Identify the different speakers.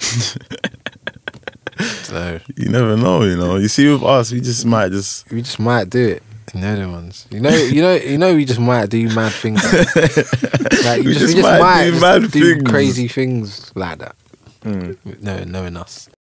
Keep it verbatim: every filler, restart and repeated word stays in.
Speaker 1: So
Speaker 2: you never know, you know. You see, with us, we just might just
Speaker 1: we just might do it. You know the ones. You know, you know, you know. We just might do mad things. Like you
Speaker 2: we
Speaker 1: just,
Speaker 2: just
Speaker 1: we just
Speaker 2: might,
Speaker 1: might
Speaker 2: do
Speaker 1: just
Speaker 2: mad
Speaker 1: do
Speaker 2: things.
Speaker 1: crazy things like that.
Speaker 2: Mm.
Speaker 1: No, knowing us.